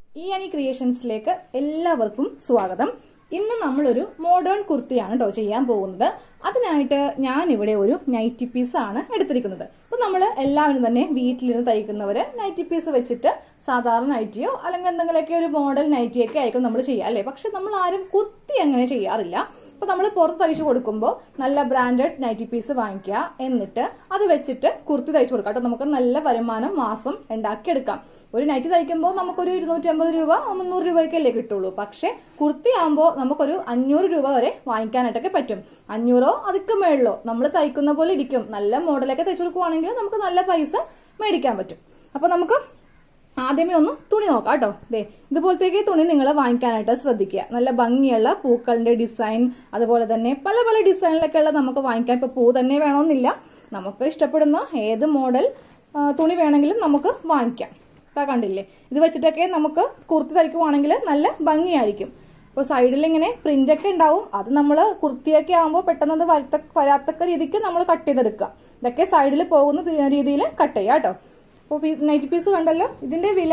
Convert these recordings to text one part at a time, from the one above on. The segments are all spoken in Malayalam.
ഇയാനി ക്രിയേഷൻസിലേക്ക് എല്ലാവർക്കും സ്വാഗതം. ഇന്ന് നമ്മളൊരു മോഡേൺ കുർത്തിയാണ് കേട്ടോ ചെയ്യാൻ പോകുന്നത്. അതിനായിട്ട് ഞാൻ ഇവിടെ ഒരു നൈറ്റി പീസ് ആണ് എടുത്തിരിക്കുന്നത്. അപ്പൊ നമ്മൾ എല്ലാവരും തന്നെ വീട്ടിലിരുന്ന് തയ്ക്കുന്നവര് നൈറ്റി പീസ് വെച്ചിട്ട് സാധാരണ നൈറ്റിയോ അല്ലെങ്കിൽ എന്തെങ്കിലുമൊക്കെ ഒരു മോഡൽ നൈറ്റിയൊക്കെ ആയിരിക്കും നമ്മൾ ചെയ്യുക അല്ലേ. പക്ഷെ നമ്മൾ ആരും കുർത്തി അങ്ങനെ ചെയ്യാറില്ല. അപ്പൊ നമ്മൾ പുറത്ത് തയ്ച്ചു കൊടുക്കുമ്പോൾ നല്ല ബ്രാൻഡഡ് നൈറ്റി പീസ് വാങ്ങിക്കുക, എന്നിട്ട് അത് വെച്ചിട്ട് കുർത്തി തയ്ച്ചു കൊടുക്കാം കേട്ടോ. നമുക്ക് നല്ല വരുമാനം മാസം ഉണ്ടാക്കിയെടുക്കാം. ഒരു നൈറ്റ് തയ്ക്കുമ്പോൾ നമുക്കൊരു 250 രൂപ 300 രൂപയ്ക്കല്ലേ കിട്ടുള്ളൂ. പക്ഷെ കുർത്തി ആകുമ്പോൾ നമുക്കൊരു 500 രൂപ വരെ വാങ്ങിക്കാനായിട്ടൊക്കെ പറ്റും. 500 അതിക്ക് മേളിലോ നമ്മൾ തയ്ക്കുന്ന പോലെ ഇരിക്കും. നല്ല മോഡലൊക്കെ തയ്ച്ചു കൊടുക്കുവാണെങ്കിൽ നമുക്ക് നല്ല പൈസ മേടിക്കാൻ പറ്റും. അപ്പൊ നമുക്ക് ആദ്യമേ ഒന്ന് തുണി നോക്കാം കേട്ടോ. ഇതുപോലത്തേക്ക് തുണി നിങ്ങൾ വാങ്ങിക്കാനായിട്ട് ശ്രദ്ധിക്കുക. നല്ല ഭംഗിയുള്ള പൂക്കളുടെ ഡിസൈൻ, അതുപോലെ തന്നെ പല പല ഡിസൈനിലൊക്കെ ഉള്ള നമുക്ക് വാങ്ങിക്കാൻ. ഇപ്പൊ പൂ തന്നെ വേണമെന്നില്ല, നമുക്ക് ഇഷ്ടപ്പെടുന്ന ഏത് മോഡൽ തുണി വേണമെങ്കിലും നമുക്ക് വാങ്ങിക്കാം. കണ്ടില്ലേ, ഇത് വെച്ചിട്ടൊക്കെ നമുക്ക് കുർത്തി തയ്ക്കുവാണെങ്കിൽ നല്ല ഭംഗിയായിരിക്കും. ഇപ്പൊ സൈഡിൽ ഇങ്ങനെ പ്രിന്റ് ഒക്കെ ഉണ്ടാവും. അത് നമ്മൾ കുർത്തിയൊക്കെ ആകുമ്പോൾ പെട്ടെന്ന് അത് വരാത്തക്ക രീതിക്ക് നമ്മൾ കട്ട് ചെയ്തെടുക്കുക. ഇതൊക്കെ സൈഡിൽ പോകുന്ന രീതിയിൽ കട്ട് ചെയ്യാം കേട്ടോ. അപ്പോൾ നൈറ്റി പീസ് കണ്ടല്ലോ, ഇതിന്റെ വില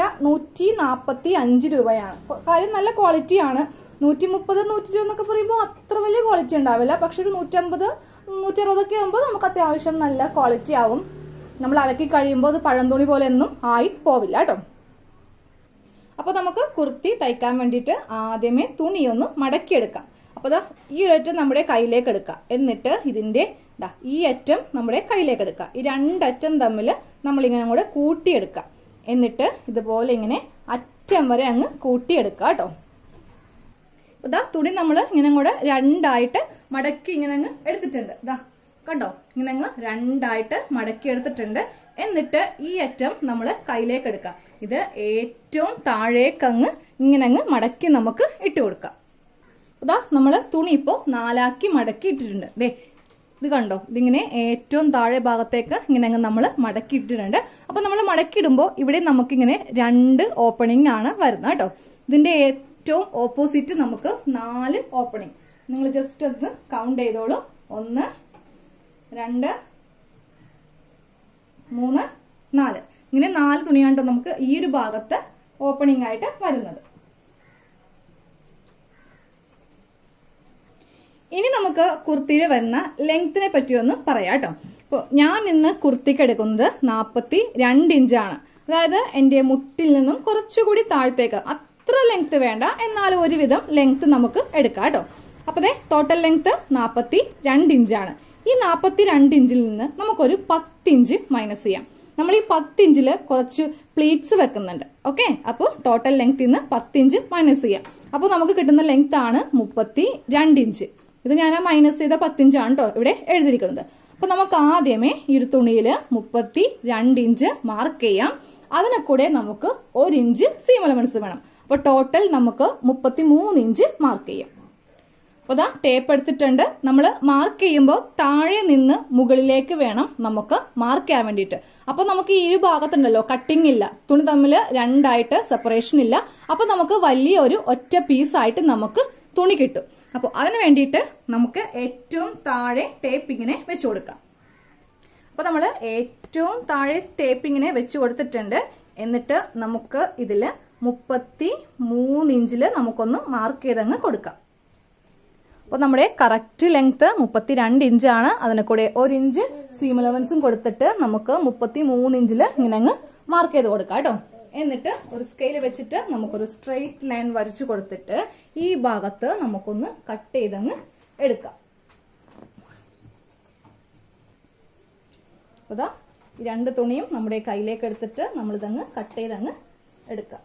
145 രൂപയാണ്. കാര്യം നല്ല ക്വാളിറ്റിയാണ്. 130, 120 എന്നൊക്കെ പറയുമ്പോൾ അത്ര വലിയ ക്വാളിറ്റി ഉണ്ടാവില്ല. പക്ഷെ ഒരു 150, 160 ഒക്കെ ആകുമ്പോൾ നമുക്ക് അത്യാവശ്യം നല്ല ക്വാളിറ്റി ആവും. നമ്മൾ അലക്കി കഴിയുമ്പോൾ അത് പഴം തുണി പോലെ ഒന്നും ആയി പോവില്ല കേട്ടോ. അപ്പൊ നമുക്ക് കുർത്തി തയ്ക്കാൻ വേണ്ടിയിട്ട് ആദ്യമേ തുണിയൊന്ന് മടക്കിയെടുക്കാം. അപ്പൊ ഈ ഒരറ്റം നമ്മുടെ കയ്യിലേക്ക് എടുക്കാം. എന്നിട്ട് ഇതിന്റെ ഈ അറ്റം നമ്മുടെ കയ്യിലേക്ക് എടുക്കാം. ഈ രണ്ടറ്റം തമ്മിൽ നമ്മളിങ്ങനെ കൂടെ കൂട്ടിയെടുക്കാം. എന്നിട്ട് ഇതുപോലെ ഇങ്ങനെ അറ്റം വരെ അങ്ങ് കൂട്ടിയെടുക്കാം കേട്ടോ. തുണി നമ്മൾ ഇങ്ങനെ കൂടെ രണ്ടായിട്ട് മടക്കി ഇങ്ങനെ അങ്ങ് എടുത്തിട്ടുണ്ട്. കണ്ടോ, ഇങ്ങനെ അങ്ങ് രണ്ടായിട്ട് മടക്കി എടുത്തിട്ടുണ്ട്. എന്നിട്ട് ഈ അറ്റം നമ്മൾ കയ്യിലേക്ക് എടുക്കാം. ഇത് ഏറ്റവും താഴേക്കങ്ങ് ഇങ്ങനെ അങ്ങ് മടക്കി നമുക്ക് ഇട്ട് കൊടുക്കാം. നമ്മള് തുണി ഇപ്പോ 4 മടക്കി ഇട്ടിട്ടുണ്ട്. ഇത് കണ്ടോ, ഇതിങ്ങനെ ഏറ്റവും താഴെ ഭാഗത്തേക്ക് ഇങ്ങനെ അങ്ങ് നമ്മൾ മടക്കി ഇട്ടിട്ടുണ്ട്. അപ്പൊ നമ്മൾ മടക്കിയിടുമ്പോൾ ഇവിടെ നമുക്കിങ്ങനെ 2 ഓപ്പണിംഗ് ആണ് വരുന്നത് കേട്ടോ. ഇതിന്റെ ഏറ്റവും ഓപ്പോസിറ്റ് നമുക്ക് 4 ഓപ്പണിംഗ്. നിങ്ങൾ ജസ്റ്റ് ഒന്ന് കൗണ്ട് ചെയ്തോളൂ. 1, 2, 3, 4. ഇങ്ങനെ 4 തുണിയാണ്ടോ നമുക്ക് ഈ ഒരു ഭാഗത്ത് ഓപ്പണിംഗ് ആയിട്ട് വരുന്നത്. ഇനി നമുക്ക് കുർത്തിയിൽ വരുന്ന ലെങ്തിനെ പറ്റി ഒന്ന് പറയാം കേട്ടോ. ഇപ്പൊ ഞാൻ ഇന്ന് കുർത്തിക്ക് എടുക്കുന്നത് 42 ഇഞ്ചാണ്. അതായത് എന്റെ മുട്ടിൽ നിന്നും കുറച്ചുകൂടി താഴത്തേക്ക്. അത്ര ലെങ്ത് വേണ്ട, എന്നാലും ഒരുവിധം ലെങ്ത് നമുക്ക് എടുക്കാം കേട്ടോ. അപ്പൊ ടോട്ടൽ ലെങ്ത് 42 ഇഞ്ചാണ്. ഈ 42 ഇഞ്ചിൽ നിന്ന് നമുക്കൊരു 10 ഇഞ്ച് മൈനസ് ചെയ്യാം. നമ്മൾ ഈ 10 ഇഞ്ചില് കുറച്ച് പ്ലീറ്റ്സ് വെക്കുന്നുണ്ട്. ഓക്കെ, അപ്പോൾ ടോട്ടൽ ലെങ്ത് നിന്ന് 10 ഇഞ്ച് മൈനസ് ചെയ്യാം. അപ്പോൾ നമുക്ക് കിട്ടുന്ന ലെങ്ത് ആണ് 32 ഇഞ്ച്. ഇത് ഞാൻ മൈനസ് ചെയ്ത 10 ഇഞ്ചാണ് കേട്ടോ ഇവിടെ എഴുതിയിരിക്കുന്നത്. അപ്പൊ നമുക്ക് ആദ്യമേ ഈ ഒരു തുണിയിൽ 32 ഇഞ്ച് മാർക്ക് ചെയ്യാം. അതിനെ കൂടെ നമുക്ക് 1 ഇഞ്ച് സീം അലവൻസ് വേണം. അപ്പൊ ടോട്ടൽ നമുക്ക് 33 ഇഞ്ച് മാർക്ക് ചെയ്യാം. അപ്പൊ ടേപ്പ് എടുത്തിട്ടുണ്ട്. നമ്മൾ മാർക്ക് ചെയ്യുമ്പോൾ താഴെ നിന്ന് മുകളിലേക്ക് വേണം നമുക്ക് മാർക്ക് ചെയ്യാൻ വേണ്ടിയിട്ട്. അപ്പൊ നമുക്ക് ഈ ഒരു ഭാഗത്തുണ്ടല്ലോ കട്ടിംഗ് ഇല്ല, തുണി തമ്മിൽ രണ്ടായിട്ട് സെപ്പറേഷൻ ഇല്ല. അപ്പൊ നമുക്ക് വലിയൊരു ഒറ്റ പീസായിട്ട് നമുക്ക് തുണി കിട്ടും. അപ്പൊ അതിന് വേണ്ടിയിട്ട് നമുക്ക് ഏറ്റവും താഴെ ടേപ്പ് ഇങ്ങനെ വെച്ചു കൊടുക്കാം. അപ്പൊ നമ്മൾ ഏറ്റവും താഴെ ടേപ്പ് ഇങ്ങനെ വെച്ചു കൊടുത്തിട്ടുണ്ട്. എന്നിട്ട് നമുക്ക് ഇതില് 33 ഇഞ്ചില് നമുക്കൊന്ന് മാർക്ക് ചെയ്തങ്ങ് കൊടുക്കാം. അപ്പൊ നമ്മുടെ കറക്റ്റ് ലെങ്ത് 32 ഇഞ്ചാണ്. അതിനെ കൂടെ 1 ഇഞ്ച് സീം അലവൻസും കൊടുത്തിട്ട് നമുക്ക് 33 ഇഞ്ചില് ഇങ്ങനെ അങ്ങ് മാർക്ക് ചെയ്ത് കൊടുക്കാം കേട്ടോ. എന്നിട്ട് ഒരു സ്കെയിൽ വെച്ചിട്ട് നമുക്കൊരു സ്ട്രെയിറ്റ് ലൈൻ വരച്ചു കൊടുത്തിട്ട് ഈ ഭാഗത്ത് നമുക്കൊന്ന് കട്ട് ചെയ്തങ്ങ് എടുക്കാം. അപ്പൊ ഈ 2 തുണിയും നമ്മുടെ കയ്യിലേക്ക് എടുത്തിട്ട് നമ്മളിതങ്ങ് കട്ട് ചെയ്തങ്ങ് എടുക്കാം.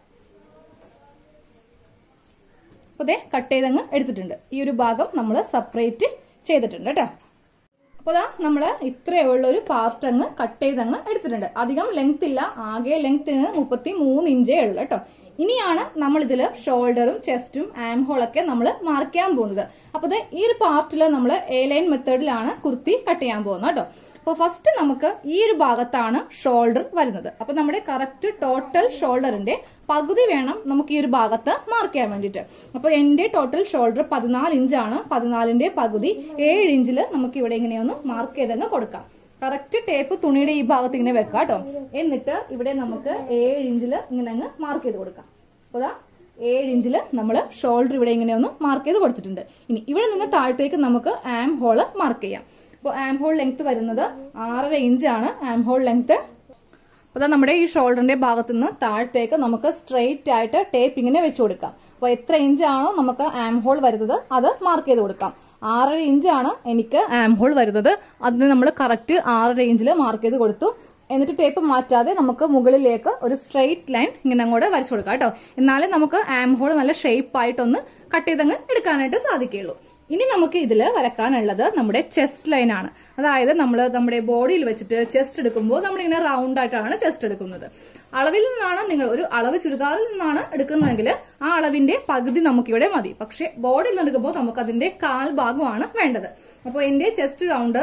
അപ്പൊ കട്ട് ചെയ്തങ്ങ് എടുത്തിട്ടുണ്ട്. ഈ ഒരു ഭാഗം നമ്മൾ സെപ്പറേറ്റ് ചെയ്തിട്ടുണ്ട് കേട്ടോ. അപ്പൊ നമ്മള് ഇത്രയുള്ള ഒരു പാർട്ട് അങ്ങ് കട്ട് ചെയ്തങ്ങ് എടുത്തിട്ടുണ്ട്. അധികം ലെങ്ത് ഇല്ല, ആകെ ലെങ്ത്തിന് 33 ഇഞ്ചേ ഉള്ളു കേട്ടോ. ഇനിയാണ് നമ്മൾ ഇതില് ഷോൾഡറും ചെസ്റ്റും ആം ഹോളൊക്കെ നമ്മൾ മാർക്ക് ചെയ്യാൻ പോകുന്നത്. അപ്പൊ ഈ ഒരു പാർട്ടില് നമ്മൾ എ ലൈൻ മെത്തേഡിലാണ് കുർത്തി കട്ട് ചെയ്യാൻ പോകുന്നത് കേട്ടോ. അപ്പൊ ഫസ്റ്റ് നമുക്ക് ഈ ഒരു ഭാഗത്താണ് ഷോൾഡർ വരുന്നത്. അപ്പൊ നമ്മുടെ കറക്റ്റ് ടോട്ടൽ ഷോൾഡറിന്റെ പകുതി വേണം നമുക്ക് ഈ ഒരു ഭാഗത്ത് മാർക്ക് ചെയ്യാൻ വേണ്ടിയിട്ട്. അപ്പൊ എന്റെ ടോട്ടൽ ഷോൾഡർ 14 ഇഞ്ചാണ്. 14ന്റെ പകുതി 7 ഇഞ്ചില് നമുക്ക് ഇവിടെ ഇങ്ങനെയൊന്ന് മാർക്ക് ചെയ്തങ്ങ് കൊടുക്കാം. കറക്റ്റ് ടേപ്പ് തുണിയുടെ ഈ ഭാഗത്ത് ഇങ്ങനെ വെക്കാം കേട്ടോ. എന്നിട്ട് ഇവിടെ നമുക്ക് 7 ഇഞ്ചില് ഇങ്ങനെ അങ്ങ് മാർക്ക് ചെയ്ത് കൊടുക്കാം. അപ്പോൾ 7 ഇഞ്ചിൽ നമ്മൾ ഷോൾഡർ ഇവിടെ ഇങ്ങനെ ഒന്ന് മാർക്ക് ചെയ്ത് കൊടുത്തിട്ടുണ്ട്. ഇനി ഇവിടെ നിന്ന് താഴത്തേക്ക് നമുക്ക് ആം ഹോള് മാർക്ക് ചെയ്യാം. അപ്പോൾ ആം ഹോൾ ലെങ്ത് വരുന്നത് 6.5 ഇഞ്ചാണ് ആം ഹോൾ ലെങ്ത്. അപ്പോൾ നമ്മുടെ ഈ ഷോൾഡറിന്റെ ഭാഗത്ത് നിന്ന് താഴത്തേക്ക് നമുക്ക് സ്ട്രെയിറ്റ് ആയിട്ട് ടേപ്പ് ഇങ്ങനെ വെച്ച് കൊടുക്കാം. അപ്പോൾ എത്ര ഇഞ്ചാണോ നമുക്ക് ആം ഹോൾ വരുന്നത് അത് മാർക്ക് ചെയ്ത് കൊടുക്കാം. 6.5 ഇഞ്ചാണ് എനിക്ക് ആം ഹോൾ വരുന്നത്. അതിന് നമ്മൾ കറക്റ്റ് 6.5 ഇഞ്ചിൽ മാർക്ക് ചെയ്ത് കൊടുത്തു. എന്നിട്ട് ടേപ്പ് മാറ്റാതെ നമുക്ക് മുകളിലേക്ക് ഒരു സ്ട്രെയിറ്റ് ലൈൻ ഇങ്ങനെ അങ്ങോട്ട് വരച്ചു കൊടുക്കാം കേട്ടോ. എന്നാലേ നമുക്ക് ആം ഹോൾ നല്ല ഷേപ്പ് ആയിട്ടൊന്ന് കട്ട് ചെയ്തങ്ങ് എടുക്കാനായിട്ട് സാധിക്കുള്ളൂ. ഇനി നമുക്ക് ഇതിൽ വരക്കാനുള്ളത് നമ്മുടെ ചെസ്റ്റ് ലൈൻ ആണ്. അതായത് നമ്മൾ നമ്മുടെ ബോഡിയിൽ വെച്ചിട്ട് ചെസ്റ്റ് എടുക്കുമ്പോൾ നമ്മളിങ്ങനെ റൗണ്ട് ആയിട്ടാണ് ചെസ്റ്റ് എടുക്കുന്നത്. അളവിൽ നിന്നാണ് നിങ്ങൾ ഒരു അളവ് ചുരിദാറിൽ നിന്നാണ് എടുക്കുന്നതെങ്കിൽ ആ അളവിന്റെ പകുതി നമുക്കിവിടെ മതി. പക്ഷെ ബോഡിയിൽ നിന്ന് എടുക്കുമ്പോൾ നമുക്ക് അതിന്റെ 1/4 ഭാഗമാണ് വേണ്ടത്. അപ്പോൾ എന്റെ ചെസ്റ്റ് റൗണ്ട്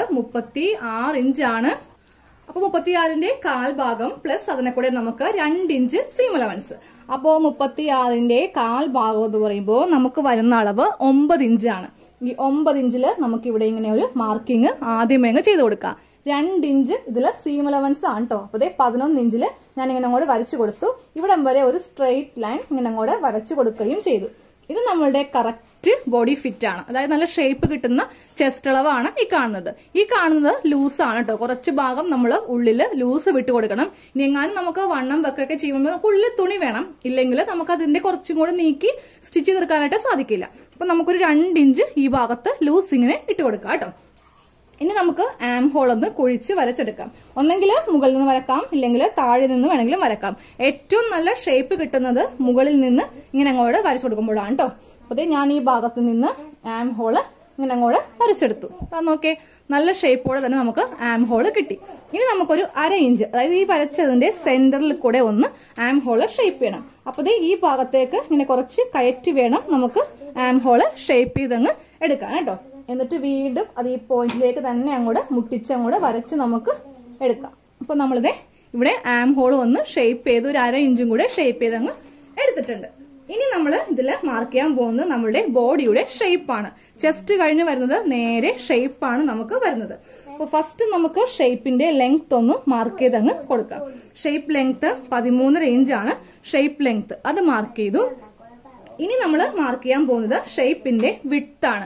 36 ഇഞ്ചാണ്. അപ്പൊ 36ന്റെ 1/4 ഭാഗം പ്ലസ് അതിനെ കൂടെ നമുക്ക് 2 ഇഞ്ച് സീം അലവൻസ്. അപ്പോ 36ന്റെ 1/4 ഭാഗം എന്ന് പറയുമ്പോൾ നമുക്ക് വരുന്ന അളവ് 9 ഇഞ്ചാണ്. ഈ 9 ഇഞ്ചില് നമുക്ക് ഇവിടെ ഇങ്ങനെ ഒരു മാർക്കിംഗ് ആദ്യമേ ചെയ്ത് കൊടുക്കാം. 2 ഇഞ്ച് ഇതില് സീം അലവൻസ് ആണ് കേട്ടോ. അപ്പൊ 11 ഇഞ്ചില് ഞാൻ ഇങ്ങനെ അങ്ങോട്ട് വരച്ചു കൊടുത്തു. ഇവിടം വരെ ഒരു സ്ട്രെയിറ്റ് ലൈൻ ഇങ്ങനെ അങ്ങോട്ട് വരച്ചു കൊടുക്കുകയും ചെയ്തു. ഇത് നമ്മളുടെ കറക്റ്റ് ബോഡി ഫിറ്റ് ആണ്. അതായത് നല്ല ഷേപ്പ് കിട്ടുന്ന ചെസ്റ്റ് അളവാണ് ഈ കാണുന്നത്. ഈ കാണുന്നത് ലൂസ് ആണ് കേട്ടോ. കുറച്ച് ഭാഗം നമ്മൾ ഉള്ളില് ലൂസ് വിട്ട് കൊടുക്കണം. ഇനി എങ്ങാനും നമുക്ക് വണ്ണം വെക്കൊക്കെ ചെയ്യുമ്പോൾ നമുക്ക് ഉള്ളിൽ തുണി വേണം. ഇല്ലെങ്കിൽ നമുക്ക് അതിന്റെ കുറച്ചും കൂടെ നീക്കി സ്റ്റിച്ച് ചെയ്തെടുക്കാനായിട്ട് സാധിക്കില്ല. അപ്പൊ നമുക്കൊരു 2 ഇഞ്ച് ഈ ഭാഗത്ത് ലൂസ് ഇങ്ങനെ ഇട്ട് കൊടുക്കാം കേട്ടോ. ഇനി നമുക്ക് ആം ഹോൾ ഒന്ന് കുഴിച്ച് വരച്ചെടുക്കാം. ഒന്നെങ്കിൽ മുകളിൽ നിന്ന് വരക്കാം, ഇല്ലെങ്കിൽ താഴെ നിന്ന് വേണമെങ്കിലും വരക്കാം. ഏറ്റവും നല്ല ഷേപ്പ് കിട്ടുന്നത് മുകളിൽ നിന്ന് ഇങ്ങനെ അങ്ങോട്ട് വരച്ചു കൊടുക്കുമ്പോഴാണ് കേട്ടോ. അപ്പൊ ഞാൻ ഈ ഭാഗത്ത് നിന്ന് ആം ഹോള് ഇങ്ങനെ അങ്ങോട്ട് വരച്ചെടുത്തു. നോക്കേ, നല്ല ഷേപ്പോടെ തന്നെ നമുക്ക് ആം ഹോള് കിട്ടി. ഇനി നമുക്കൊരു 1/2 ഇഞ്ച്, അതായത് ഈ വരച്ചതിന്റെ സെന്ററിൽ കൂടെ ഒന്ന് ആം ഹോള് ഷേപ്പ് ചെയ്യണം. അപ്പൊ ഈ ഭാഗത്തേക്ക് ഇങ്ങനെ കുറച്ച് കയറ്റി വേണം നമുക്ക് ആം ഹോള് ഷേപ്പ് ചെയ്തങ്ങ് എടുക്കാൻ കേട്ടോ. എന്നിട്ട് വീണ്ടും അത് ഈ പോയിന്റിലേക്ക് തന്നെ അങ്ങോട്ട് മുട്ടിച്ച് അങ്ങോട്ട് വരച്ച് നമുക്ക് എടുക്കാം. അപ്പൊ നമ്മളിത് ഇവിടെ ആം ഹോൾ ഒന്ന് ഷേപ്പ് ചെയ്ത് ഒരു 1/2 ഇഞ്ചും കൂടെ ഷേപ്പ് ചെയ്ത് അങ്ങ് എടുത്തിട്ടുണ്ട്. ഇനി നമ്മൾ ഇതിൽ മാർക്ക് ചെയ്യാൻ പോകുന്നത് നമ്മുടെ ബോഡിയുടെ ഷേപ്പാണ്. ചെസ്റ്റ് കഴിഞ്ഞ് വരുന്നത് നേരെ ഷേപ്പാണ് നമുക്ക് വരുന്നത്. അപ്പൊ ഫസ്റ്റ് നമുക്ക് ഷേപ്പിന്റെ ലെങ്ത് ഒന്ന് മാർക്ക് ചെയ്ത് അങ്ങ് കൊടുക്കാം. ഷേപ്പ് ലെങ്ത് 13.5 ഇഞ്ചാണ് ഷേപ്പ് ലെങ്ത്. അത് മാർക്ക് ചെയ്തു. ഇനി നമ്മൾ മാർക്ക് ചെയ്യാൻ പോകുന്നത് ഷേപ്പിന്റെ വിഡ്ത്ത് ആണ്.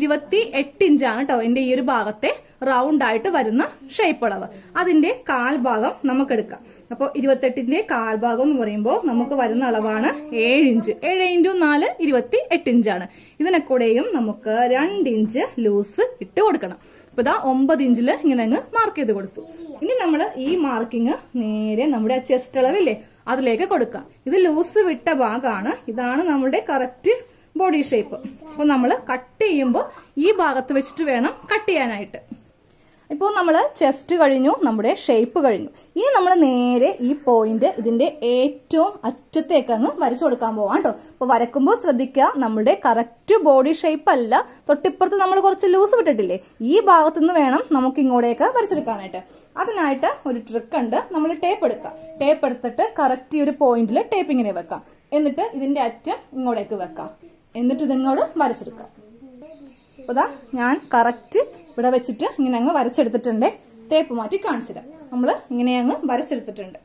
28 ഇഞ്ചാണ് കേട്ടോ എന്റെ ഈ ഒരു ഭാഗത്തെ റൗണ്ട് ആയിട്ട് വരുന്ന ഷേപ്പ് അളവ്. അതിന്റെ 1/4 ഭാഗം നമുക്ക് എടുക്കാം. അപ്പോൾ 28ന്റെ 1/4 ഭാഗം എന്ന് പറയുമ്പോൾ നമുക്ക് വരുന്ന അളവാണ് 7 ഇഞ്ച്. 7 × 4 28 ഇഞ്ചാണ്. ഇതിനെ കൂടെയും നമുക്ക് 2 ഇഞ്ച് ലൂസ് ഇട്ട് കൊടുക്കണം. അപ്പൊ 9 ഇഞ്ചില് ഇങ്ങനെ അങ്ങ് മാർക്ക് ചെയ്ത് കൊടുത്തു. ഇനി നമ്മൾ ഈ മാർക്കിങ് നേരെ നമ്മുടെ ചെസ്റ്റ് അളവില്ലേ അതിലേക്ക് കൊടുക്കാം. ഇത് ലൂസ് വിട്ട ഭാഗമാണ്. ഇതാണ് നമ്മുടെ കറക്റ്റ് ബോഡി ഷേപ്പ്. അപ്പൊ നമ്മൾ കട്ട് ചെയ്യുമ്പോൾ ഈ ഭാഗത്ത് വെച്ചിട്ട് വേണം കട്ട് ചെയ്യാനായിട്ട്. ഇപ്പോൾ നമ്മൾ ചെസ്റ്റ് കഴിഞ്ഞു, നമ്മുടെ ഷേപ്പ് കഴിഞ്ഞു. ഇനി നമ്മൾ നേരെ ഈ പോയിന്റ് ഇതിന്റെ ഏറ്റവും അറ്റത്തേക്ക് അങ്ങ് വരച്ചു കൊടുക്കാൻ പോവാം കേട്ടോ. അപ്പൊ വരക്കുമ്പോൾ ശ്രദ്ധിക്കുക, നമ്മുടെ കറക്റ്റ് ബോഡി ഷേപ്പ് അല്ല, തൊട്ടിപ്പുറത്ത് നമ്മൾ കുറച്ച് ലൂസ് വിട്ടിട്ടില്ലേ, ഈ ഭാഗത്തു നിന്ന് വേണം നമുക്ക് ഇങ്ങോട്ടേക്ക് വരച്ചെടുക്കാനായിട്ട്. അതിനായിട്ട് ഒരു ട്രിക്ക് ഉണ്ട്. നമ്മൾ ടേപ്പ് എടുക്കാം. ടേപ്പ് എടുത്തിട്ട് കറക്റ്റ് ഒരു പോയിന്റിൽ ടേപ്പ് ഇങ്ങനെ വെക്കാം. എന്നിട്ട് ഇതിന്റെ അറ്റം ഇങ്ങോട്ടേക്ക് വെക്കാം. എന്നിട്ട് ഇതിങ്ങോട്ട് വരച്ചെടുക്കാം. അപ്പൊ ഞാൻ കറക്റ്റ് ഇവിടെ വെച്ചിട്ട് ഇങ്ങനെ അങ്ങ് വരച്ചെടുത്തിട്ടുണ്ട്. ടേപ്പ് മാറ്റി കാണിച്ചിടാം. നമ്മൾ ഇങ്ങനെ അങ്ങ് വരച്ചെടുത്തിട്ടുണ്ട്.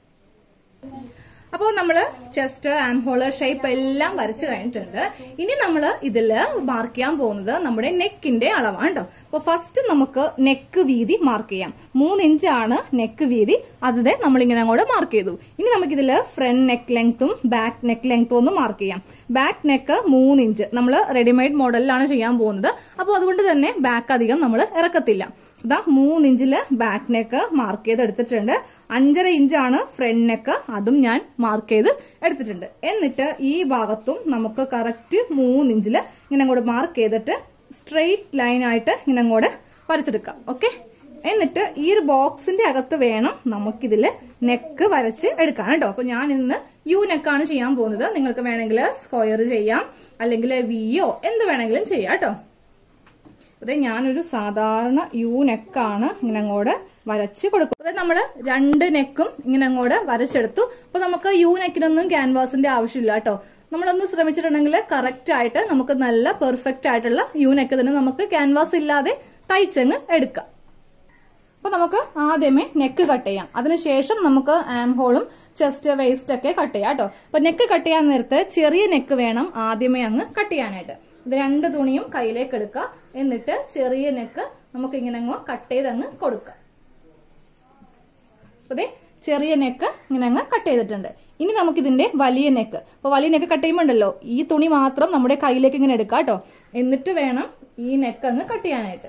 അപ്പോൾ നമ്മള് ചെസ്റ്റ്, ആം ഹോള്, ഷേപ്പ് എല്ലാം വരച്ചു കഴിഞ്ഞിട്ടുണ്ട്. ഇനി നമ്മൾ ഇതില് മാർക്ക് ചെയ്യാൻ പോകുന്നത് നമ്മുടെ നെക്കിന്റെ അളവാണ് കേട്ടോ. അപ്പൊ ഫസ്റ്റ് നമുക്ക് നെക്ക് വീതി മാർക്ക് ചെയ്യാം. 3 ഇഞ്ചാണ് നെക്ക് വീതി. അതിനെ നമ്മളിങ്ങനെ അങ്ങോട്ട് മാർക്ക് ചെയ്തു. ഇനി നമുക്കിതില് ഫ്രണ്ട് നെക്ക് ലെങ്ത്തും ബാക്ക് നെക്ക് ലെങ്ത്തും ഒന്ന് മാർക്ക് ചെയ്യാം. Back neck 3 inch. നമ്മൾ റെഡിമെയ്ഡ് മോഡലിലാണ് ചെയ്യാൻ പോകുന്നത്. അപ്പോൾ അതുകൊണ്ട് തന്നെ ബാക്ക് അധികം നമ്മൾ ഇറക്കത്തില്ല. 3 ഇഞ്ചില് ബാക്ക് നെക്ക് മാർക്ക് ചെയ്ത് എടുത്തിട്ടുണ്ട്. 5.5 ഇഞ്ചാണ് ഫ്രണ്ട് നെക്ക്. അതും ഞാൻ മാർക്ക് ചെയ്ത് എടുത്തിട്ടുണ്ട്. എന്നിട്ട് ഈ ഭാഗത്തും നമുക്ക് കറക്റ്റ് 3 ഇഞ്ചില് ഇങ്ങനെ അങ്ങോട്ട് മാർക്ക് ചെയ്തിട്ട് സ്ട്രെയിറ്റ് ലൈൻ ആയിട്ട് ഇങ്ങനെ അങ്ങോട്ട് വരച്ചെടുക്കാം. ഓക്കെ. എന്നിട്ട് ഈ ഒരു ബോക്സിന്റെ അകത്ത് വേണം നമുക്കിതില് നെക്ക് വരച്ച് എടുക്കാൻ കേട്ടോ. അപ്പൊ ഞാൻ ഇന്ന് യു നെക്കാണ് ചെയ്യാൻ പോകുന്നത്. നിങ്ങൾക്ക് വേണമെങ്കിൽ സ്ക്വയർ ചെയ്യാം, അല്ലെങ്കിൽ വിയോ എന്ത് വേണമെങ്കിലും ചെയ്യാം കേട്ടോ. അതെ, ഞാനൊരു സാധാരണ യു നെക്കാണ് ഇങ്ങനെ അങ്ങോട്ട് വരച്ച് കൊടുക്കും. അതായത് നമ്മള് 2 നെക്കും ഇങ്ങനെ അങ്ങോട്ട് വരച്ചെടുത്തു. അപ്പൊ നമുക്ക് യു നെക്കിനൊന്നും ക്യാൻവാസിന്റെ ആവശ്യമില്ല കേട്ടോ. നമ്മളൊന്ന് ശ്രമിച്ചിട്ടുണ്ടെങ്കിൽ കറക്റ്റ് ആയിട്ട് നമുക്ക് നല്ല പെർഫെക്റ്റ് ആയിട്ടുള്ള യു നെക്ക് തന്നെ നമുക്ക് ക്യാൻവാസ് ഇല്ലാതെ തയ്ച്ചങ്ങ് എടുക്കാം. അപ്പൊ നമുക്ക് ആദ്യമേ നെക്ക് കട്ട് ചെയ്യാം. അതിനുശേഷം നമുക്ക് ആം ഹോളും ചെസ്റ്റ് വേസ്റ്റ് ഒക്കെ കട്ട് ചെയ്യാം കേട്ടോ. അപ്പൊ നെക്ക് കട്ട് ചെയ്യാൻ നേരത്ത് ചെറിയ നെക്ക് വേണം ആദ്യമേ അങ്ങ് കട്ട് ചെയ്യാനായിട്ട്. ഇത് 2 തുണിയും കയ്യിലേക്ക് എടുക്കുക. എന്നിട്ട് ചെറിയ നെക്ക് നമുക്ക് ഇങ്ങനെ അങ്ങ് കട്ട് ചെയ്ത് അങ്ങ് കൊടുക്കാം. അതെ, ചെറിയ നെക്ക് ഇങ്ങനെ അങ്ങ് കട്ട് ചെയ്തിട്ടുണ്ട്. ഇനി നമുക്ക് ഇതിന്റെ വലിയ നെക്ക്, അപ്പൊ വലിയ നെക്ക് കട്ട് ചെയ്യുമ്പോൾ ഉണ്ടല്ലോ ഈ തുണി മാത്രം നമ്മുടെ കയ്യിലേക്ക് ഇങ്ങനെ എടുക്കാം കേട്ടോ. എന്നിട്ട് വേണം ഈ നെക്ക് അങ്ങ് കട്ട് ചെയ്യാനായിട്ട്.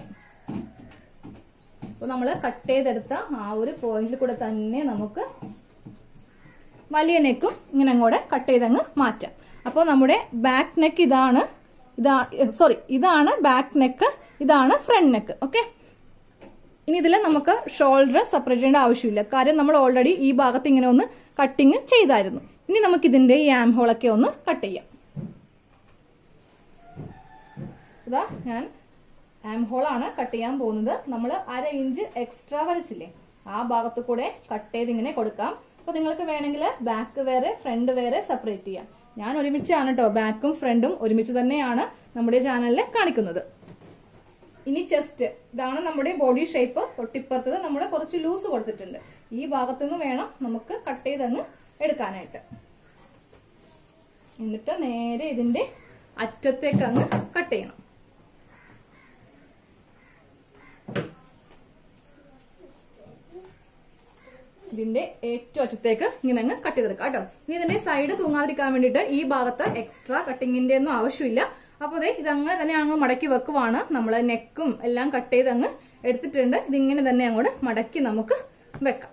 അപ്പൊ നമ്മൾ കട്ട് ചെയ്തെടുത്ത ആ ഒരു പോയിന്റിൽ കൂടെ തന്നെ നമുക്ക് വലിയ നെക്കും ഇങ്ങനെ അങ്ങോട്ട് കട്ട് ചെയ്തങ്ങ് മാറ്റാം. അപ്പോൾ നമ്മുടെ ബാക്ക് നെക്ക് ഇതാണ് ബാക്ക് നെക്ക്, ഇതാണ് ഫ്രണ്ട് നെക്ക്. ഓക്കെ, ഇനി ഇതിൽ നമുക്ക് ഷോൾഡർ സെപ്പറേറ്റ് ചെയ്യേണ്ട ആവശ്യമില്ല, കാര്യം നമ്മൾ ഓൾറെഡി ഈ ഭാഗത്ത് ഇങ്ങനെ ഒന്ന് കട്ടിങ് ചെയ്തായിരുന്നു. ഇനി നമുക്ക് ഇതിന്റെ ഈ ആം ഹോളൊക്കെ ഒന്ന് കട്ട് ചെയ്യാം. ഇതാ ഞാൻ ആം ഹോളാണ് കട്ട് ചെയ്യാൻ പോകുന്നത്. നമ്മൾ 1/2 ഇഞ്ച് എക്സ്ട്രാ വരച്ചില്ലേ, ആ ഭാഗത്ത് കൂടെ കട്ട് ചെയ്ത് ഇങ്ങനെ കൊടുക്കാം. അപ്പൊ നിങ്ങൾക്ക് വേണമെങ്കിൽ ബാക്ക് വേറെ ഫ്രണ്ട് വേറെ സെപ്പറേറ്റ് ചെയ്യാം. ഞാൻ ഒരുമിച്ചാണ് കേട്ടോ, ബാക്കും ഫ്രണ്ടും ഒരുമിച്ച് തന്നെയാണ് നമ്മുടെ ചാനലിൽ കാണിക്കുന്നത്. ഇനി ചെസ്റ്റ്, ഇതാണ് നമ്മുടെ ബോഡി ഷേപ്പ്. തൊട്ടിപ്പുറത്തത് നമ്മൾ കുറച്ച് ലൂസ് കൊടുത്തിട്ടുണ്ട്. ഈ ഭാഗത്തുനിന്ന് വേണം നമുക്ക് കട്ട് ചെയ്തങ്ങ് എടുക്കാനായിട്ട്. എന്നിട്ട് നേരെ ഇതിന്റെ അറ്റത്തേക്ക് അങ്ങ് കട്ട് ചെയ്യണം. ഇതിന്റെ ഏറ്റവും അറ്റത്തേക്ക് ഇങ്ങനെ അങ്ങ് കട്ട് ചെയ്തെടുക്കാം കേട്ടോ. ഇനി ഇതിന്റെ സൈഡ് തൂങ്ങാതിരിക്കാൻ വേണ്ടിയിട്ട് ഈ ഭാഗത്ത് എക്സ്ട്രാ കട്ടിങ്ങിന്റെ ഒന്നും ആവശ്യമില്ല. അപ്പൊ അതെ, ഇതങ്ങനെ തന്നെ അങ്ങ് മടക്കി വെക്കുവാണ്. നമ്മൾ നെക്കും എല്ലാം കട്ട് ചെയ്ത് അങ്ങ് എടുത്തിട്ടുണ്ട്. ഇതിങ്ങനെ തന്നെ അങ്ങോട്ട് മടക്കി നമുക്ക് വെക്കാം.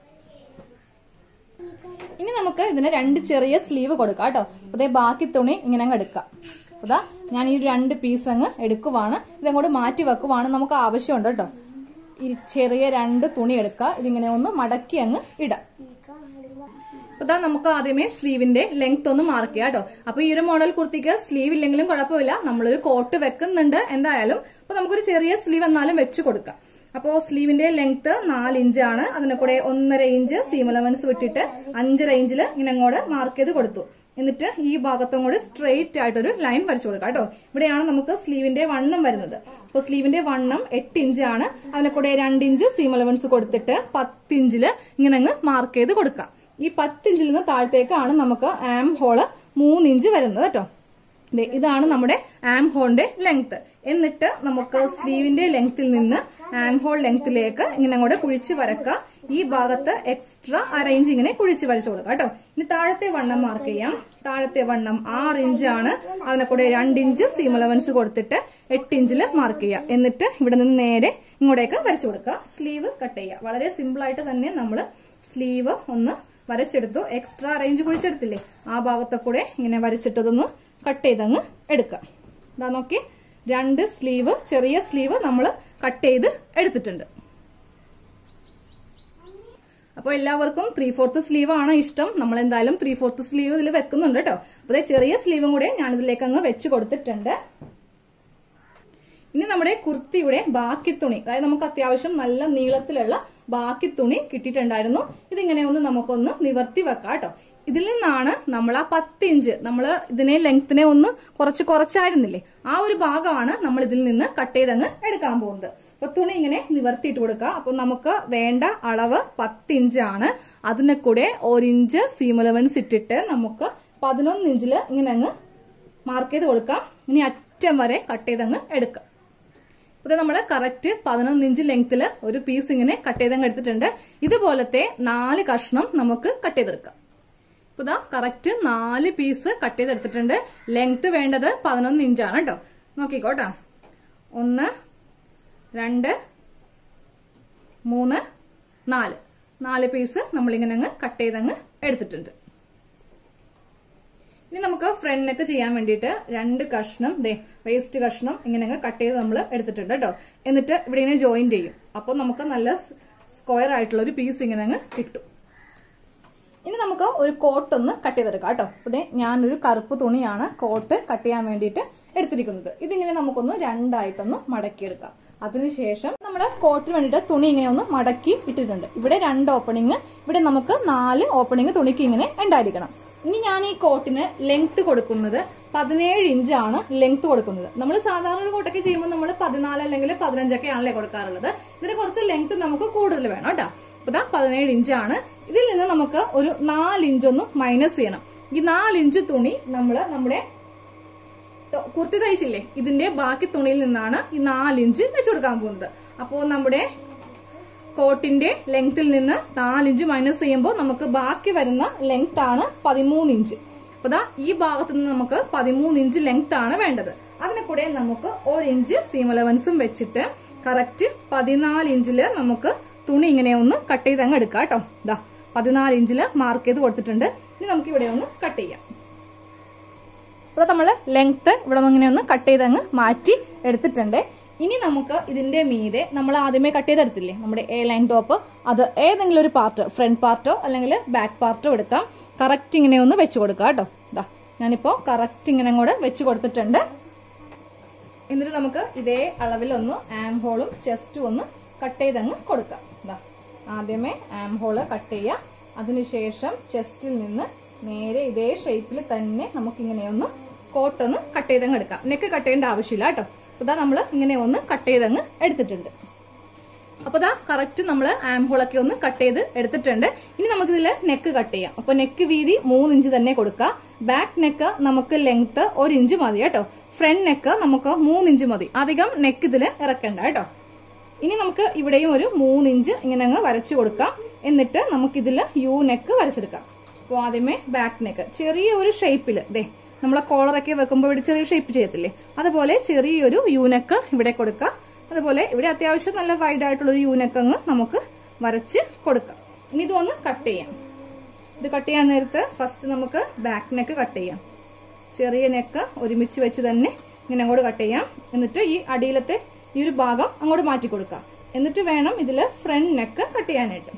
ഇനി നമുക്ക് ഇതിന് 2 ചെറിയ സ്ലീവ് കൊടുക്കാം കേട്ടോ. അതേ, ബാക്കി തുണി ഇങ്ങനെ അങ്ങ് എടുക്കാം. അതാ ഞാൻ ഈ 2 പീസ് അങ്ങ് എടുക്കുവാണ്. ഇതങ്ങോട്ട് മാറ്റി വെക്കുവാണ്, നമുക്ക് ആവശ്യമുണ്ട് കേട്ടോ. ഈ ചെറിയ 2 തുണി എടുക്കുക, ഇതിങ്ങനെ ഒന്ന് മടക്കി അങ്ങ് ഇടാം. അതാ നമുക്ക് ആദ്യമേ സ്ലീവിന്റെ ലെങ്ത് ഒന്ന് മാർക്ക് ചെയ്യാം കേട്ടോ. അപ്പൊ ഈ ഒരു മോഡൽ കുർത്തിക്ക് സ്ലീവ് ഇല്ലെങ്കിലും കുഴപ്പമില്ല, നമ്മളൊരു കോട്ട് വെക്കുന്നുണ്ട് എന്തായാലും. അപ്പൊ നമുക്കൊരു ചെറിയ സ്ലീവ് എന്നാലും വെച്ച് കൊടുക്കാം. അപ്പോ സ്ലീവിന്റെ ലെങ്ത് 4 ഇഞ്ചാണ്. അതിനെ കൂടെ 1.5 ഇഞ്ച് സീം അലവൻസ് വിട്ടിട്ട് 5.5 ഇഞ്ചിൽ ഇങ്ങനെ അങ്ങോട്ട് മാർക്ക് ചെയ്ത് കൊടുത്തു. എന്നിട്ട് ഈ ഭാഗത്തും കൂടി സ്ട്രെയിറ്റ് ആയിട്ടൊരു ലൈൻ വരച്ചു കൊടുക്കാം കേട്ടോ. ഇവിടെയാണ് നമുക്ക് സ്ലീവിന്റെ വണ്ണം വരുന്നത്. അപ്പൊ സ്ലീവിന്റെ വണ്ണം 8 ഇഞ്ചാണ്. അതിനെ കൂടെ 2 ഇഞ്ച് സീം അലവൻസ് കൊടുത്തിട്ട് 10 ഇഞ്ചില് ഇങ്ങനെ അങ്ങ് മാർക്ക് ചെയ്ത് കൊടുക്കാം. ഈ 10 ഇഞ്ചിൽ നിന്ന് താഴത്തേക്കാണ് നമുക്ക് ആം ഹോള് 3 ഇഞ്ച് വരുന്നത് കേട്ടോ. ഇതാണ് നമ്മുടെ ആം ഹോളിന്റെ ലെങ്ത്. എന്നിട്ട് നമുക്ക് സ്ലീവിന്റെ ലെങ്ത്തിൽ നിന്ന് ആം ഹോൾ ലെങ്ത്തിലേക്ക് ഇങ്ങനെ അങ്ങോട്ട് കുഴിച്ച് വരക്കാം. ഈ ഭാഗത്ത് എക്സ്ട്രാ 1/2 ഇഞ്ച് ഇങ്ങനെ കുഴിച്ച് വരച്ചു കൊടുക്കാം കേട്ടോ. ഇനി താഴത്തെ വണ്ണം മാർക്ക് ചെയ്യാം. താഴത്തെ വണ്ണം 6 ഇഞ്ചാണ്. അതിനെ കൂടെ 2 ഇഞ്ച് സീം അലവൻസ് കൊടുത്തിട്ട് 8 ഇഞ്ചിൽ മാർക്ക് ചെയ്യാം. എന്നിട്ട് ഇവിടെ നിന്ന് നേരെ ഇങ്ങോട്ടേക്ക് വരച്ചു കൊടുക്കുക. സ്ലീവ് കട്ട് ചെയ്യുക. വളരെ സിമ്പിൾ ആയിട്ട് തന്നെ നമ്മൾ സ്ലീവ് ഒന്ന് വരച്ചെടുത്തു. എക്സ്ട്രാ 1/2 ഇഞ്ച് കുഴിച്ചെടുത്തില്ലേ, ആ ഭാഗത്തെ കൂടെ ഇങ്ങനെ വരച്ചിട്ടതൊന്ന് കട്ട് ചെയ്തങ്ങ് എടുക്കാം. ഇതാ നോക്കി, 2 സ്ലീവ്, ചെറിയ സ്ലീവ് നമ്മൾ കട്ട് ചെയ്ത് എടുത്തിട്ടുണ്ട്. അപ്പോൾ എല്ലാവർക്കും 3/4 സ്ലീവ് ആണ് ഇഷ്ടം. നമ്മൾ എന്തായാലും 3/4 സ്ലീവ് ഇതിൽ വെക്കുന്നുണ്ട് കേട്ടോ. അപ്പൊ ചെറിയ സ്ലീവും കൂടെ ഞാൻ ഇതിലേക്ക് അങ്ങ് വെച്ച് കൊടുത്തിട്ടുണ്ട്. ഇനി നമ്മുടെ കുർത്തിയുടെ ബാക്കി തുണി, അതായത് നമുക്ക് അത്യാവശ്യം നല്ല നീളത്തിലുള്ള ബാക്കി തുണി കിട്ടിയിട്ടുണ്ടായിരുന്നു. ഇതിങ്ങനെ ഒന്ന് നമുക്കൊന്ന് നിവർത്തി വെക്കാം കേട്ടോ. ഇതിൽ നിന്നാണ് നമ്മൾ ആ 10 ഇഞ്ച് നമ്മൾ ഇതിനെ ലെങ്ത്തിനെ ഒന്ന് കുറച്ചായിരുന്നില്ലേ, ആ ഒരു ഭാഗമാണ് നമ്മൾ ഇതിൽ നിന്ന് കട്ട് ചെയ്തങ്ങ് എടുക്കാൻ പോകുന്നത്. അപ്പൊ തുണി ഇങ്ങനെ നിവർത്തിയിട്ട് കൊടുക്കുക. അപ്പൊ നമുക്ക് വേണ്ട അളവ് 10 ഇഞ്ചാണ്. അതിനെ കൂടെ 1 ഇഞ്ച് സീം അലവൻസ് ഇട്ടിട്ട് നമുക്ക് 11 ഇഞ്ചില് ഇങ്ങനെ അങ്ങ് മാർക്ക് ചെയ്ത് കൊടുക്കാം. ഇനി അറ്റം വരെ കട്ട് ചെയ്തങ്ങ് എടുക്കാം. അപ്പൊ നമ്മൾ കറക്റ്റ് 11 ഇഞ്ച് ലെങ്ത്തില് ഒരു പീസ് ഇങ്ങനെ കട്ട് ചെയ്തങ്ങ് എടുത്തിട്ടുണ്ട്. ഇതുപോലത്തെ 4 കഷ്ണം നമുക്ക് കട്ട് ചെയ്തെടുക്കാം. ഇപ്പൊ ഇതാ കറക്റ്റ് 4 പീസ് കട്ട് ചെയ്തെടുത്തിട്ടുണ്ട്. ലെങ്ത് വേണ്ടത് 11 ഇഞ്ചാണ് കേട്ടോ. നോക്കിക്കോട്ടോ, 1 2 3 4 പീസ് നമ്മളിങ്ങനെ അങ്ങ് കട്ട് ചെയ്തങ്ങ് എടുത്തിട്ടുണ്ട്. ഇനി നമുക്ക് ഫ്രണ്ട് നെക്ക് ചെയ്യാൻ വേണ്ടിയിട്ട് 2 കഷ്ണം വേസ്റ്റ് കഷ്ണം ഇങ്ങനെ അങ്ങ് കട്ട് ചെയ്ത് നമ്മൾ എടുത്തിട്ടുണ്ട് കേട്ടോ. എന്നിട്ട് ഇവിടെ ഇങ്ങനെ ജോയിൻ ചെയ്യും. അപ്പോൾ നമുക്ക് നല്ല സ്ക്വയർ ആയിട്ടുള്ള ഒരു പീസ് ഇങ്ങനെ അങ്ങ് കിട്ടും. ഇനി നമുക്ക് ഒരു കോട്ട് ഒന്ന് കട്ട് ചെയ്തെടുക്കാം കേട്ടോ. അതെ, ഞാനൊരു കറുപ്പ് തുണിയാണ് കോട്ട് കട്ട് ചെയ്യാൻ വേണ്ടിയിട്ട് എടുത്തിരിക്കുന്നത്. ഇതിങ്ങനെ നമുക്കൊന്ന് 2 ആയിട്ടൊന്ന് മടക്കിയെടുക്കാം. അതിനുശേഷം നമ്മൾ കോട്ടിന് വേണ്ടിയിട്ട് തുണി ഇങ്ങനെ ഒന്ന് മടക്കി ഇട്ടിട്ടുണ്ട്. ഇവിടെ 2 ഓപ്പണിങ്, ഇവിടെ നമുക്ക് 4 ഓപ്പണിങ് തുണിക്ക് ഇങ്ങനെ ഉണ്ടായിരിക്കണം. ഇനി ഞാൻ ഈ കോട്ടിന് ലെങ്ത് കൊടുക്കുന്നത് 17 ഇഞ്ചാണ് ലെങ്ത് കൊടുക്കുന്നത്. നമ്മൾ സാധാരണ ഒരു കോട്ടൊക്കെ ചെയ്യുമ്പോൾ നമ്മൾ 14 അല്ലെങ്കിൽ 15 ഒക്കെ ആണല്ലേ കൊടുക്കാറുള്ളത്. ഇതിന് കുറച്ച് ലെങ്ത് നമുക്ക് കൂടുതൽ വേണം കേട്ടോ. അപ്പൊ 17 ഇഞ്ചാണ്. ഇതിൽ നിന്ന് നമുക്ക് ഒരു 4 ഇഞ്ച് ഒന്ന് മൈനസ് ചെയ്യണം. ഈ 4 ഇഞ്ച് തുണി നമ്മള് നമ്മുടെ കുർത്തി തയ്ച്ചില്ലേ, ഇതിന്റെ ബാക്കി തുണിയിൽ നിന്നാണ് ഈ 4 ഇഞ്ച് വെച്ചു കൊടുക്കാൻ പോകുന്നത്. അപ്പോൾ നമ്മുടെ കോട്ടിന്റെ ലെങ്ത്തിൽ നിന്ന് 4 ഇഞ്ച് മൈനസ് ചെയ്യുമ്പോൾ നമുക്ക് ബാക്കി വരുന്ന ലെങ്ത് ആണ് 13 ഇഞ്ച്. അപ്പൊ ദാ ഈ ഭാഗത്ത് നിന്ന് നമുക്ക് 13 ഇഞ്ച് ലെങ്ത് ആണ് വേണ്ടത്. അതിനെ കൂടെ നമുക്ക് 1 ഇഞ്ച് സീം അലവൻസും വെച്ചിട്ട് കറക്റ്റ് 14 ഇഞ്ചില് നമുക്ക് തുണി ഇങ്ങനെ ഒന്ന് കട്ട് ചെയ്ത് അങ്ങ് എടുക്കാം കേട്ടോ. ഇതാ 14 ഇഞ്ചില് മാർക്ക് ചെയ്ത് കൊടുത്തിട്ടുണ്ട്. ഇനി നമുക്ക് ഇവിടെ ഒന്ന് കട്ട് ചെയ്യാം. അപ്പൊ നമ്മള് ലെങ്ത് ഇവിടെ ഇങ്ങനെ ഒന്ന് കട്ട് ചെയ്ത് അങ്ങ് മാറ്റി എടുത്തിട്ടുണ്ട്. ഇനി നമുക്ക് ഇതിന്റെ മീതെ നമ്മൾ ആദ്യമേ കട്ട് ചെയ്തെടുത്തില്ലേ നമ്മുടെ എ ലൈൻ ടോപ്പ്, അത് ഏതെങ്കിലും ഒരു പാർട്ട്, ഫ്രണ്ട് പാർട്ടോ അല്ലെങ്കിൽ ബാക്ക് പാർട്ടോ എടുക്കാം. കറക്റ്റ് ഇങ്ങനെ ഒന്ന് വെച്ചു കൊടുക്കാം കേട്ടോ. ഇതാ ഞാനിപ്പോ കറക്റ്റ് ഇങ്ങനെ കൂടെ വെച്ചു കൊടുത്തിട്ടുണ്ട്. എന്നിട്ട് നമുക്ക് ഇതേ അളവിലൊന്ന് ആം ഹോളും ചെസ്റ്റും ഒന്ന് കട്ട് ചെയ്തങ്ങ് കൊടുക്കാം. ഇതാ ആദ്യമേ ആം ഹോള് കട്ട് ചെയ്യാം. അതിനുശേഷം ചെസ്റ്റിൽ നിന്ന് നേരെ ഇതേ ഷേപ്പിൽ തന്നെ നമുക്കിങ്ങനെയൊന്ന് കോട്ടൊന്ന് കട്ട് ചെയ്തങ്ങ് എടുക്കാം. നെക്ക് കട്ട് ചെയ്യേണ്ട ആവശ്യമില്ല കേട്ടോ. ഇതാ നമ്മള് ഇങ്ങനെ ഒന്ന് കട്ട് ചെയ്തങ്ങ് എടുത്തിട്ടുണ്ട്. അപ്പൊ ഇതാ കറക്റ്റ് നമ്മള് ആം ഹോളൊക്കെ ഒന്ന് കട്ട് ചെയ്ത് എടുത്തിട്ടുണ്ട്. ഇനി നമുക്കിതില് നെക്ക് കട്ട് ചെയ്യാം. അപ്പൊ നെക്ക് വീതി 3 ഇഞ്ച് തന്നെ കൊടുക്കാം. ബാക്ക് നെക്ക് നമുക്ക് ലെങ്ത് 1 ഇഞ്ച് മതി കേട്ടോ. ഫ്രണ്ട് നെക്ക് നമുക്ക് 3 ഇഞ്ച് മതി. അധികം നെക്ക് ഇതില് ഇറക്കണ്ട കേട്ടോ. ഇനി നമുക്ക് ഇവിടെയും ഒരു 3 ഇഞ്ച് ഇങ്ങനെ അങ്ങ് വരച്ചു കൊടുക്കാം. എന്നിട്ട് നമുക്കിതില് യു നെക്ക് വരച്ചെടുക്കാം. അപ്പോൾ ആദ്യമേ ബാക്ക് നെക്ക് ചെറിയ ഒരു ഷേപ്പില് ദേ നമ്മളെ കോളറൊക്കെ വെക്കുമ്പോൾ ഇവിടെ ചെറിയ ഷേപ്പ് ചെയ്യത്തില്ലേ, അതുപോലെ ചെറിയൊരു യു നെക്ക് ഇവിടെ കൊടുക്കാം. അതുപോലെ ഇവിടെ അത്യാവശ്യം നല്ല വൈഡ് ആയിട്ടുള്ള ഒരു യു നെക്ക് അങ്ങ് നമുക്ക് വരച്ച് കൊടുക്കാം. ഇനി ഇതൊന്ന് കട്ട് ചെയ്യാം. ഇത് കട്ട് ചെയ്യാൻ നേരത്ത് ഫസ്റ്റ് നമുക്ക് ബാക്ക് നെക്ക് കട്ട് ചെയ്യാം. ചെറിയ നെക്ക് ഒരുമിച്ച് വെച്ച് തന്നെ ഇങ്ങനെ അങ്ങോട്ട് കട്ട് ചെയ്യാം. എന്നിട്ട് ഈ അടിയിലത്തെ ഈ ഒരു ഭാഗം അങ്ങോട്ട് മാറ്റി കൊടുക്കാം. എന്നിട്ട് വേണം ഇതില് ഫ്രണ്ട് നെക്ക് കട്ട് ചെയ്യാനായിട്ട്.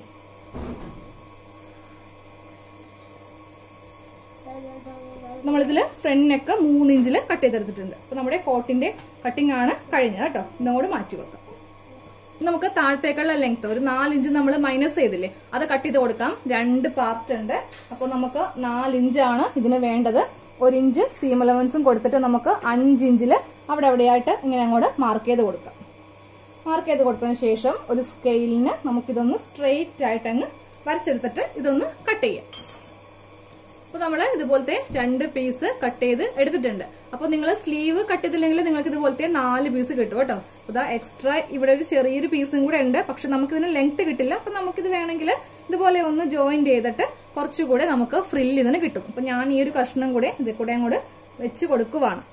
നമ്മളിതില് ഫ്രണ്ട് നെക്ക് 3 ഇഞ്ചില് കട്ട് ചെയ്തെടുത്തിട്ടുണ്ട്. അപ്പൊ നമ്മുടെ കോട്ടിന്റെ കട്ടിംഗ് ആണ് കഴിഞ്ഞത് കേട്ടോ. ഇതങ്ങോട്ട് മാറ്റി കൊടുക്കാം. നമുക്ക് താഴത്തേക്കുള്ള ലെങ്ത് ഒരു 4 ഇഞ്ച് നമ്മൾ മൈനസ് ചെയ്തില്ലേ, അത് കട്ട് ചെയ്ത് കൊടുക്കാം. 2 പാർട്ട് ഉണ്ട്. അപ്പൊ നമുക്ക് 4 ഇഞ്ചാണ് ഇതിന് വേണ്ടത്. 1 ഇഞ്ച് സീം അലവൻസും കൊടുത്തിട്ട് നമുക്ക് 5 ഇഞ്ചില് അവിടെ എവിടെയായിട്ട് ഇങ്ങനെ അങ്ങോട്ട് മാർക്ക് ചെയ്ത് കൊടുക്കാം. മാർക്ക് ചെയ്ത് കൊടുത്തതിന് ശേഷം ഒരു സ്കെയിലിന് നമുക്കിതൊന്ന് സ്ട്രെയിറ്റ് ആയിട്ട് അങ്ങ് വരച്ചെടുത്തിട്ട് ഇതൊന്ന് കട്ട് ചെയ്യാം. അപ്പൊ നമ്മള് ഇതുപോലത്തെ 2 പീസ് കട്ട് ചെയ്ത് എടുത്തിട്ടുണ്ട്. അപ്പൊ നിങ്ങൾ സ്ലീവ് കട്ട് ചെയ്തില്ലെങ്കിൽ നിങ്ങൾക്ക് ഇതുപോലത്തെ 4 പീസ് കിട്ടും കേട്ടോ. അതാ എക്സ്ട്രാ ഇവിടെ ഒരു ചെറിയൊരു പീസും കൂടെ ഉണ്ട്. പക്ഷെ നമുക്ക് ഇതിന് ലെങ്ത് കിട്ടില്ല. അപ്പൊ നമുക്കിത് വേണമെങ്കിൽ ഇതുപോലെ ഒന്ന് ജോയിന്റ് ചെയ്തിട്ട് കുറച്ചുകൂടെ നമുക്ക് ഫ്രില്ല് ഇതിന് കിട്ടും. അപ്പൊ ഞാൻ ഈ ഒരു കഷ്ണം കൂടെ ഇതിൽ കൂടെ അങ്ങോട്ട് വെച്ച് കൊടുക്കുവാണ്.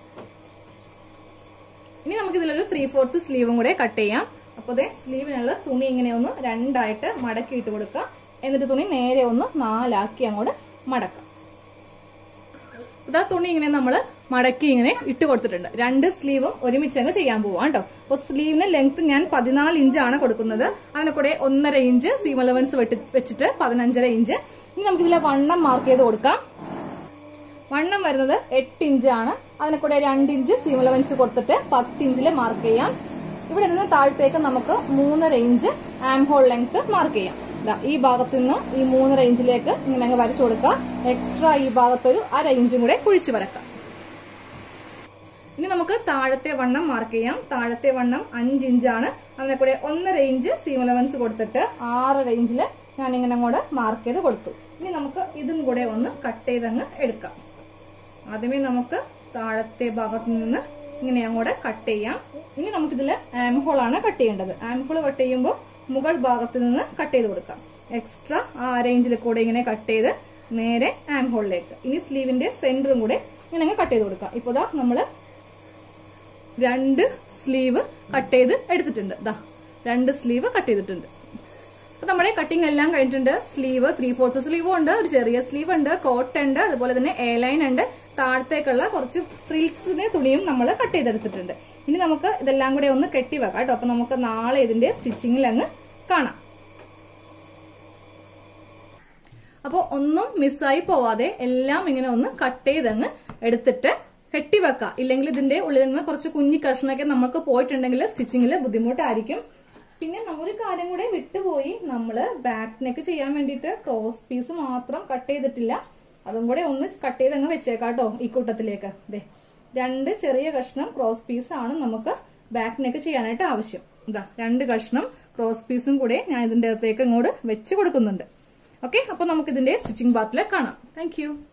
ഇനി നമുക്ക് ഇതിലൊരു 3/4 സ്ലീവും കൂടെ കട്ട് ചെയ്യാം. അപ്പൊ അതെ സ്ലീവിനുള്ള തുണി ഇങ്ങനെ ഒന്ന് 2 ആയിട്ട് മടക്കി ഇട്ട് കൊടുക്കാം. എന്നിട്ട് തുണി നേരെ ഒന്ന് 4 ആക്കി അങ്ങോട്ട് മടക്കാം. ഇതാ തുണി ഇങ്ങനെ നമ്മള് മടക്കി ഇങ്ങനെ ഇട്ട് കൊടുത്തിട്ടുണ്ട്. 2 സ്ലീവും ഒരുമിച്ച് അങ്ങ് ചെയ്യാൻ പോവാം കേട്ടോ. അപ്പൊ സ്ലീവിന് ലെങ്ത് ഞാൻ 14 ഇഞ്ചാണ് കൊടുക്കുന്നത്. അതിനെ കൂടെ 1.5 ഇഞ്ച് സീം അലവൻസ് വെച്ചിട്ട് 15.5 ഇഞ്ച്. ഇനി നമുക്ക് ഇതിലെ വണ്ണം മാർക്ക് ചെയ്ത് കൊടുക്കാം. വണ്ണം വരുന്നത് 8 ഇഞ്ചാണ്. അതിനെ കൂടെ 2 ഇഞ്ച് സീം അലവൻസ് കൊടുത്തിട്ട് 10 ഇഞ്ചില് മാർക്ക് ചെയ്യാം. ഇവിടെ നിന്ന് താഴത്തേക്ക് നമുക്ക് 3.5 inch arm hole length mark ചെയ്യാം. ഈ ഭാഗത്ത് നിന്ന് ഈ 3.5 ഇഞ്ചിലേക്ക് ഇങ്ങനെ അങ്ങ് വരച്ചു കൊടുക്കാം. എക്സ്ട്രാ ഈ ഭാഗത്തൊരു 1/2 ഇഞ്ചും കൂടെ കുഴിച്ചു വരക്കാം. ഇനി നമുക്ക് താഴത്തെ വണ്ണം മാർക്ക് ചെയ്യാം. താഴത്തെ വണ്ണം 5 ഇഞ്ചാണ്. അതിനെ കൂടെ 1.5 ഇഞ്ച് സീം അലവൻസ് കൊടുത്തിട്ട് 6.5 ഇഞ്ചില് ഞാൻ ഇങ്ങനെ അങ്ങോട്ട് മാർക്ക് ചെയ്ത് കൊടുത്തു. ഇനി നമുക്ക് ഇതും കൂടെ ഒന്ന് കട്ട് ചെയ്തങ്ങ് എടുക്കാം. ആദ്യമേ നമുക്ക് താഴത്തെ ഭാഗത്ത് നിന്ന് ഇങ്ങനെ അങ്ങോട്ട് കട്ട് ചെയ്യാം. ഇനി നമുക്കിതില് ആം ഹോൾ ആണ് കട്ട് ചെയ്യേണ്ടത്. ആം ഹോൾ കട്ട് ചെയ്യുമ്പോൾ മുകൾ ഭാഗത്ത് നിന്ന് കട്ട് ചെയ്ത് കൊടുക്കാം. എക്സ്ട്രാ ആ 1/2 ഇഞ്ചിൽ കൂടെ ഇങ്ങനെ കട്ട് ചെയ്ത് നേരെ ആം ഹോളിലേക്ക്. ഇനി സ്ലീവിന്റെ സെന്ററും കൂടെ ഇങ്ങനെ അങ്ങ് കട്ട് ചെയ്ത് കൊടുക്കാം. ഇപ്പൊ ദാ നമ്മള് 2 സ്ലീവ് കട്ട് ചെയ്ത് എടുത്തിട്ടുണ്ട്. ദാ 2 സ്ലീവ് കട്ട് ചെയ്തിട്ടുണ്ട്. അപ്പൊ നമ്മുടെ കട്ടിംഗ് എല്ലാം കഴിഞ്ഞിട്ടുണ്ട്. സ്ലീവ് 3/4 സ്ലീവും ഉണ്ട്, ഒരു ചെറിയ സ്ലീവ് ഉണ്ട്, കോട്ട് ഉണ്ട്, അതുപോലെ തന്നെ എ ലൈൻ ഉണ്ട്. താഴത്തേക്കുള്ള കുറച്ച് ഫ്രിൽസിന്റെ തുണിയും നമ്മൾ കട്ട് ചെയ്തെടുത്തിട്ടുണ്ട്. ഇനി നമുക്ക് ഇതെല്ലാം കൂടെ ഒന്ന് കെട്ടി വെക്കാം കേട്ടോ. അപ്പൊ നമുക്ക് നാളെ ഇതിന്റെ സ്റ്റിച്ചിങ്ങിൽ അങ്ങ് കാണാം. അപ്പോൾ ഒന്നും മിസ്സായി പോവാതെ എല്ലാം ഇങ്ങനെ ഒന്ന് കട്ട് ചെയ്തങ്ങ് എടുത്തിട്ട് കെട്ടിവെക്കാം. ഇല്ലെങ്കിൽ ഇതിന്റെ ഉള്ളിൽ നിന്ന് കുറച്ച് കുഞ്ഞി കഷ്ണമൊക്കെ നമുക്ക് പോയിട്ടുണ്ടെങ്കിൽ സ്റ്റിച്ചിങ്ങിൽ ബുദ്ധിമുട്ടായിരിക്കും. പിന്നെ ഒരു കാര്യം കൂടെ വിട്ടുപോയി, നമ്മള് ബാക്ക് നെക്ക് ചെയ്യാൻ വേണ്ടിയിട്ട് ക്രോസ് പീസ് മാത്രം കട്ട് ചെയ്തിട്ടില്ല. അതും കൂടെ ഒന്ന് കട്ട് ചെയ്ത് അങ്ങ് വെച്ചേക്കാം കേട്ടോ ഈ കൂട്ടത്തിലേക്ക്. അതെ 2 ചെറിയ കഷ്ണം ക്രോസ് പീസ് ആണ് നമുക്ക് ബാക്ക് നെക്ക് ചെയ്യാനായിട്ട് ആവശ്യം. ഇതാ 2 കഷ്ണം ക്രോസ് പീസും കൂടെ ഞാൻ ഇതിന്റെ അകത്തേക്ക് ഇങ്ങോട്ട് വെച്ച് കൊടുക്കുന്നുണ്ട്. ഓക്കെ, അപ്പൊ നമുക്ക് ഇതിന്റെ സ്റ്റിച്ചിങ് പാർട്ടിൽ കാണാം. താങ്ക്